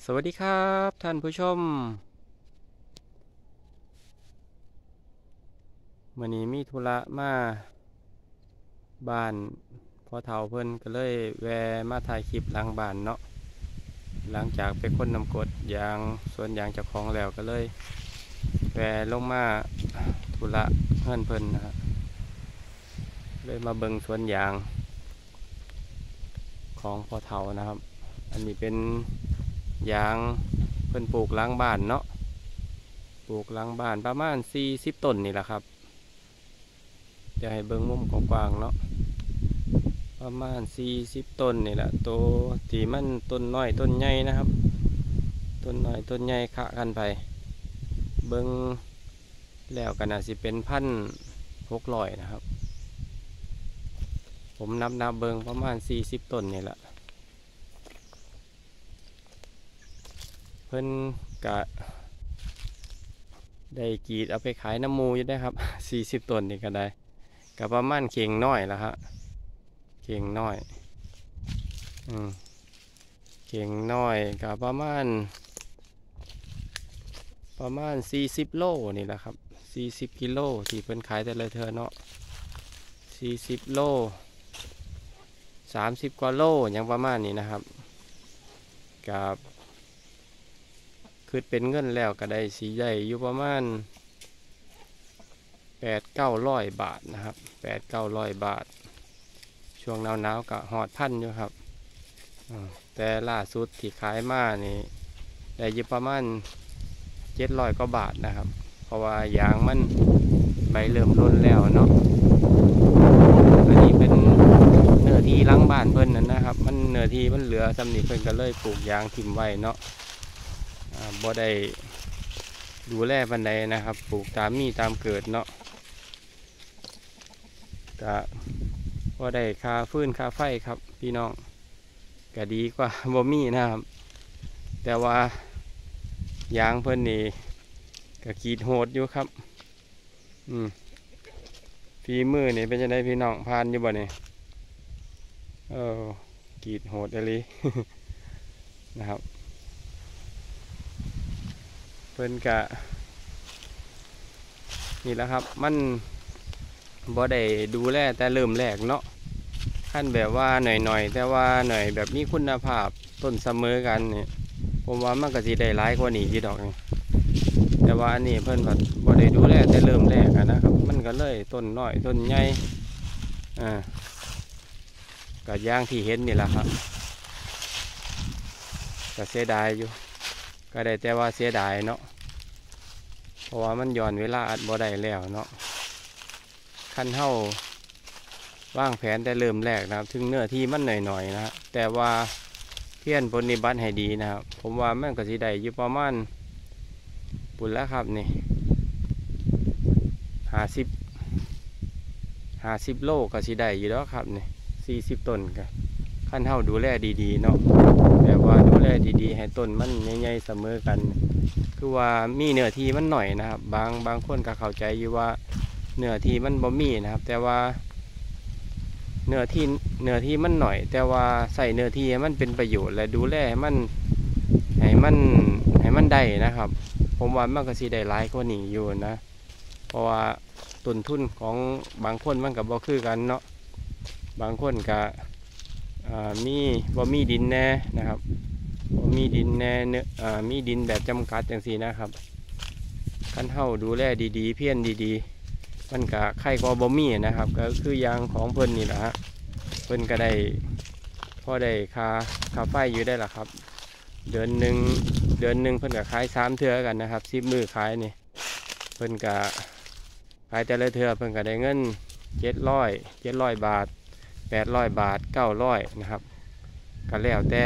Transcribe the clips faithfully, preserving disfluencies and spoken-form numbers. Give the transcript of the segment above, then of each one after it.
สวัสดีครับท่านผู้ชมวันนี้มีธุระมาบ้านพอเฒ่าเพิ่นก็เลยแวะมาถ่ายคลิปหลังบ้านเนาะหลังจากไปค้นน้ำกรดยางสวนยางเจ้าของแล้วก็เลยแวะลงมาธุระเพื่อนเพิ่นนะฮะเลยมาเบิ่งสวนยางของพอเฒ่านะครับอันนี้เป็นยางเพิ่นปลูกหลังบ้านเนาะปลูกหลังบ้านประมาณสี่สิบต้นนี่แหละครับจะให้เบิ่งมุมกว้างๆเนาะประมาณสี่สิบต้นนี่แหละตัวที่มันต้นน้อยต้นใหญ่นะครับต้นน้อยต้นใหญ่ขะกันไปเบิ่งแล้วกันอาจสิเป็นพันหกร้อยนะครับผมนับนับเบิ่งประมาณสี่สิบต้นนี่แหละเพิ่นกะได้กรีดเอาไปขายน้ำมูอยู่ได้ครับสี่สิบต้นนี่ก็ได้กับประมาณเข่งน้อยแล้วฮะเข่งน้อยอืมเข่งน้อยกับประมาณประมาณสี่สิบโลนี่แหละครับสี่สิบกิโลที่เพิ่นขายแต่ละเธอเนาะสี่สิบโลสามสิบกว่าโลอย่างประมาณนี้นะครับกับคือเป็นเงินแล้วก็ได้สีใหญ่อยู่ประมาณแปดเก้าร้อยบาทนะครับแปดเก้าร้อยบาทช่วงหนาวๆก็หอดพันอยู่ครับแต่ล่าสุดที่ขายมานี่ได้อยู่ประมาณเจ็ดร้อยกว่าบาทนะครับเพราะว่ายางมันใบเริ่มร่นแล้วเนาะอันนี้เป็นเนื้อที่ล้างบ้านเพิ่นนั่นนะครับมันเนื้อที่มันเหลือสำนีเพิ่นก็เลยปลูกยางทิ่มไว้เนาะบ่ได้ดูแลปานใดนะครับปลูกตามมีตามเกิดเนาะก็บ่ได้ค่าฟืนค่าไฟครับพี่น้องก็ดีกว่าบ่มีนะครับแต่ว่ายางเพิ่นนี่ก็กรีดโหดอยู่ครับอืมฝีมือนี่เป็นจังได๋พี่น้องผ่านอยู่บ่นี่เออกรีดโหดอีหลี นะครับเพิ่นกะนี่แหละครับมันบ่ได้ดูแลแต่เริ่มแรกเนาะขั้นแบบว่าหน่อยๆแต่ว่าหน่อยแบบมีคุณภาพต้นเสมอกันเนี่ยผมว่ามันก็สิได้หลายกว่านี้อยู่ดอกนี่แต่ว่าอันนี้เพิ่นแบบบ่ได้ดูแลแต่เริ่มแรกนะครับมันก็เลยต้นน้อยต้นใหญ่อ่าก็อย่างที่เห็นนี่แหละครับก็เสียดายอยู่ก็ได้แต่ว่าเสียดายเนาะเพราะว่ามันย้อนเวลาอัดบ่ได้แล้วเนาะขั้นเท่าวางแผนแต่เริ่มแรกนะครับถึงเนื้อที่มันหน่อยๆนะฮะแต่ว่าเพี้ยนปฏิบัติให้ดีนะครับผมว่ามันก็สิได้อยู่ประมาณปุ่นแล้วครับนี่ห้าสิบห้าสิบโลก็สิได้อยู่แล้วครับนี่สี่สิบต้นกันขั้นเท่าดูแลดีๆเนาะแต่ว่าดูแลดีๆให้ต้นมันใหญ่ๆเสมอกันคือว่ามีเนื้อที่มันหน่อยนะครับบางบางคนก็เข้าใจอยู่ว่าเนื้อที่มันบ่มีนะครับแต่ว่าเนื้อที่เนื้อที่มันหน่อยแต่ว่าใส่เนื้อที่ให้มันเป็นประโยชน์และดูแลให้มันให้มันให้มันได้นะครับผมว่ามันก็สิได้หลายกว่านี้อยู่นะเพราะว่าต้นทุนของบางคนมันก็บ่คือกันเนาะบางคนก็มีบ่มีดินแน่นะครับบ่มีดินแน่เนื้อมีดินแบบจำกัดอย่างสีนะครับขั้นเท่าดูแลดีๆเพี้ยนดีๆมันก็ไข่กว่าบ่มีนะครับก็คือยางของเพิ่นนี่แหละฮะเพิ่นก็ได้พอได้ค่าค่าไฟอยู่ได้ละครับเดือนหนึ่งเดือนหนึ่งเพิ่นก็ขายสามเทื่อกันนะครับสิบมือขายนี่เพิ่นก็ขายแต่ละเทื่อเพิ่นก็ได้เงินเจ็ดร้อยเจ็ดร้อยบาทแปดร้อยบาทเก้าร้อยนะครับก็แล้วแต่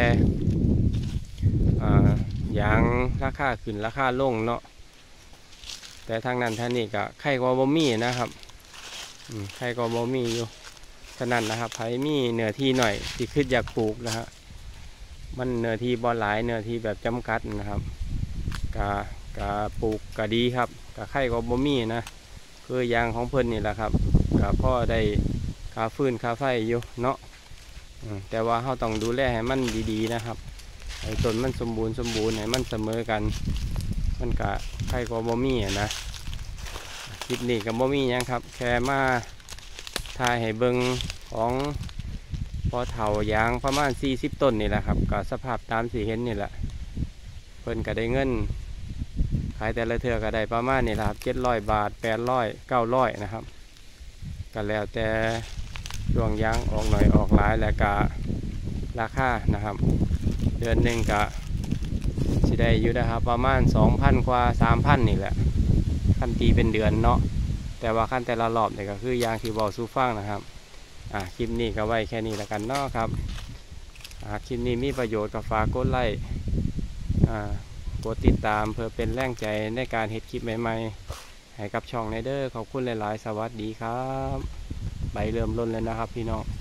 ยางราคาขึ้นราคาลงเนาะแต่ทางนั้นท่านนี่ก็ไข่กว่าบ่มีนะครับไข่กว่าบ่มีอยู่ฉะนั้นนะครับใครมีเนื้อที่หน่อยที่คิดอยากปลูกนะฮะมันเนื้อที่บ่หลายเนื้อที่แบบจำกัดนะครับกะกะปลูกกะดีครับกะไข่กว่าบ่มีนะคือยางของเพิ่นนี่แหละครับกะพ่อได้ค่าฟืนค่าไฟอยู่เนาะแต่ว่าเราต้องดูแลให้มันดีๆนะครับให้ต้นมันสมบูรณ์สมบูรณ์ให้มันเสมอกันมันก็ใครก็บ่มีอะนะคลิปนี้ก็บ่มีหยังครับแค่มาถ่ายให้เบิ่งของพอเถายางประมาณสี่สิบต้นนี่แหละครับก็สภาพตามสีเห็นนี่แหละเพิ่นก็ได้เงินขายแต่ละเทื่อก็ได้ประมาณนี่แหละครับเจ็ดร้อยบาทแปดร้อยเก้าร้อยนะครับก็แล้วแต่ช่วงยางออกหน่อยออกหลายแล้วก็ราคานะครับเดือนหนึ่งก็สิได้อยู่นะครับประมาณสองพันกว่าสามพันนี่แหละขั้นตีเป็นเดือนเนาะแต่ว่าขั้นแต่ละรอบเนี่ยก็คือยางที่บอกซูฟังนะครับอ่ะคลิปนี้ก็ไว้แค่นี้แล้วกันเนาะครับอ่ะคลิปนี้มีประโยชน์ก็ฝากกดไลค์อ่ากดติดตามเพื่อเป็นแรงใจในการเฮ็ดคลิปใหม่ๆให้กับช่องในเด้อขอบคุณหลายๆสวัสดีครับใบเริ่มล้นแล้วนะครับพี่น้อง